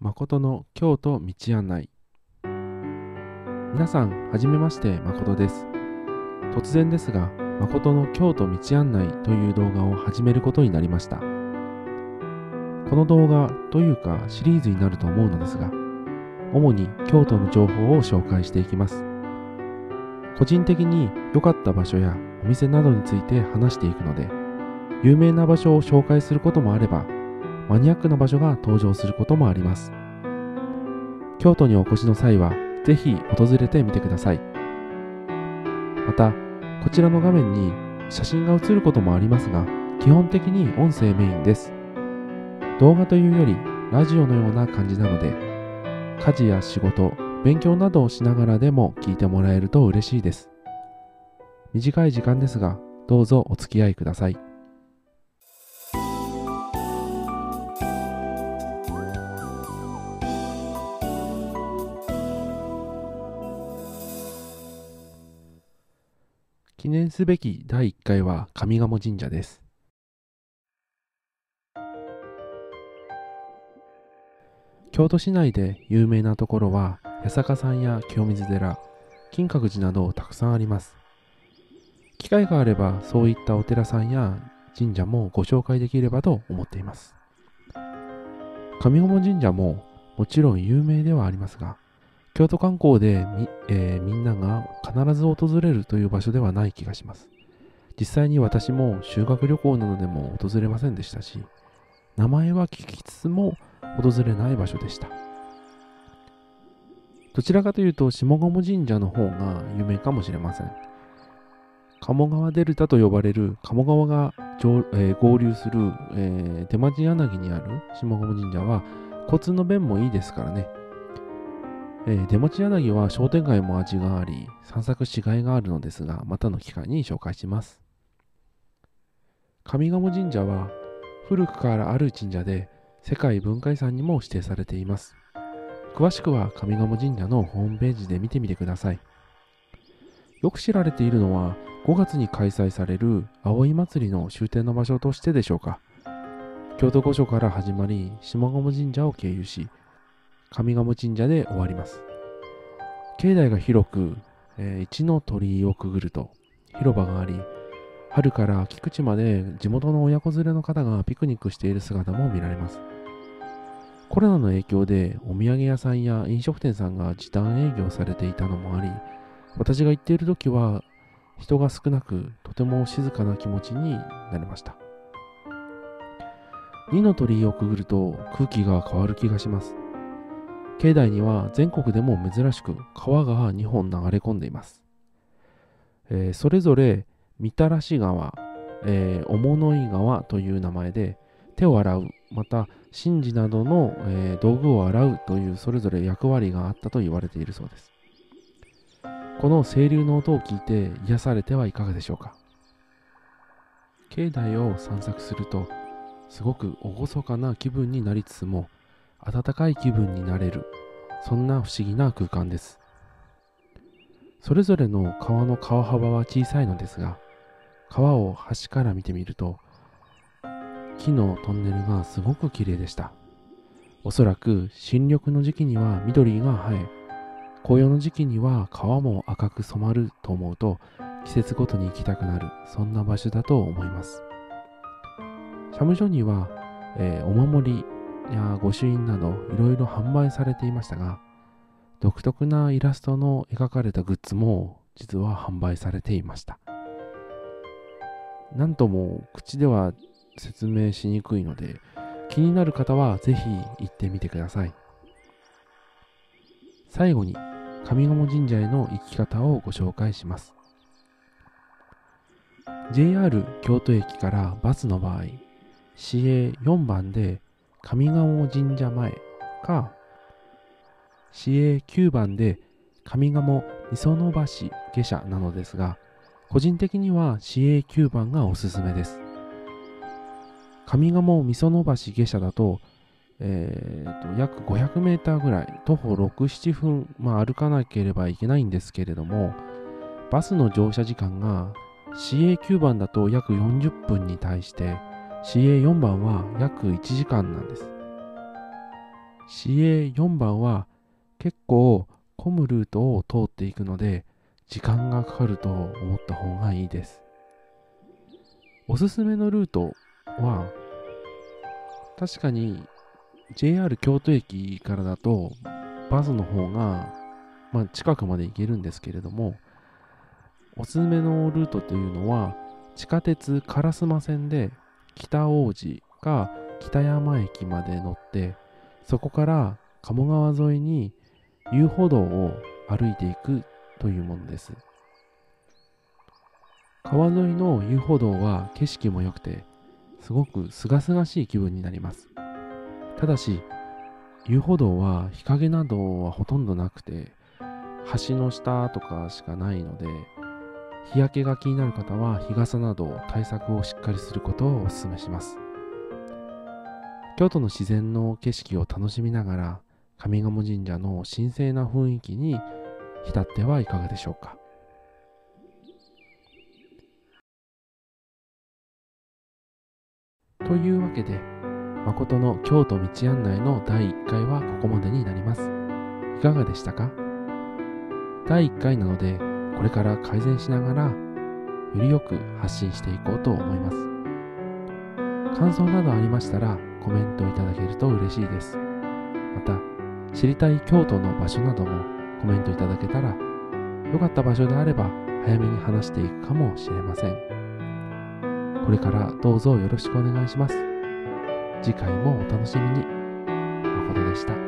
誠の京都道案内。皆さん、はじめまして、誠です。突然ですが、誠の京都道案内という動画を始めることになりました。この動画というかシリーズになると思うのですが、主に京都の情報を紹介していきます。個人的に良かった場所やお店などについて話していくので、有名な場所を紹介することもあれば、マニアックな場所が登場することもあります。京都にお越しの際は、ぜひ訪れてみてください。また、こちらの画面に写真が映ることもありますが、基本的に音声メインです。動画というよりラジオのような感じなので、家事や仕事、勉強などをしながらでも聞いてもらえると嬉しいです。短い時間ですが、どうぞお付き合いください。記念すべき第1回は上賀茂神社です。京都市内で有名なところは八坂さんや清水寺、金閣寺などたくさんあります。機会があればそういったお寺さんや神社もご紹介できればと思っています。上賀茂神社ももちろん有名ではありますが、京都観光でみんなが必ず訪れるという場所ではない気がします。実際に私も修学旅行などでも訪れませんでしたし、名前は聞きつつも訪れない場所でした。どちらかというと下鴨神社の方が有名かもしれません。鴨川デルタと呼ばれる鴨川が合流する、出町柳にある下鴨神社は交通の便もいいですからね。出町柳は商店街も味があり、散策しがいがあるのですが、またの機会に紹介します。上賀茂神社は古くからある神社で世界文化遺産にも指定されています。詳しくは上賀茂神社のホームページで見てみてください。よく知られているのは5月に開催される葵祭の終点の場所としてでしょうか。京都御所から始まり下賀茂神社を経由し、上賀茂神社で終わります。境内が広く、一の鳥居をくぐると広場があり、春から秋口まで地元の親子連れの方がピクニックしている姿も見られます。コロナの影響でお土産屋さんや飲食店さんが時短営業されていたのもあり、私が行っている時は人が少なく、とても静かな気持ちになりました。二の鳥居をくぐると空気が変わる気がします。境内には全国でも珍しく川が2本流れ込んでいます。それぞれみたらし川、おものい川という名前で、手を洗う、また神事などの、道具を洗うというそれぞれ役割があったと言われているそうです。この清流の音を聞いて癒されてはいかがでしょうか。境内を散策すると、すごく厳かな気分になりつつも、温かい気分になれる、そんな不思議な空間です。それぞれの川の川幅は小さいのですが、川を端から見てみると、木のトンネルがすごく綺麗でした。おそらく新緑の時期には緑が生え、紅葉の時期には川も赤く染まると思うと、季節ごとに行きたくなる、そんな場所だと思います。社務所には、お守りや御朱印などいろいろ販売されていましたが、独特なイラストの描かれたグッズも実は販売されていました。なんとも口では説明しにくいので、気になる方はぜひ行ってみてください。最後に上賀茂神社への行き方をご紹介します。 JR 京都駅からバスの場合、市営4番で上賀茂神社前か、市営9番で上賀茂磯の橋下車なのですが、個人的には市営9番がおすすめです。上賀茂磯の橋下車だと、約500メーターぐらい、徒歩6、7分、歩かなければいけないんですけれども、バスの乗車時間が市営9番だと約40分に対して、市営4番は約1時間なんです。 市営4番は結構混むルートを通っていくので時間がかかると思った方がいいです。おすすめのルートは確かに JR 京都駅からだとバスの方が、近くまで行けるんですけれども、おすすめのルートというのは地下鉄烏丸線で北大路か北山駅まで乗って、そこから鴨川沿いに遊歩道を歩いていくというものです。川沿いの遊歩道は景色も良くてすごく清々しい気分になります。ただし遊歩道は日陰などはほとんどなくて、橋の下とかしかないので、日焼けが気になる方は日傘など対策をしっかりすることをお勧めします。京都の自然の景色を楽しみながら上賀茂神社の神聖な雰囲気に浸ってはいかがでしょうか。というわけで、誠の京都道案内の第1回はここまでになります。いかがでしたか？第1回なので、これから改善しながらよりよく発信していこうと思います。感想などありましたらコメントいただけると嬉しいです。また知りたい京都の場所などもコメントいただけたら、良かった場所であれば早めに話していくかもしれません。これからどうぞよろしくお願いします。次回もお楽しみに。誠でした。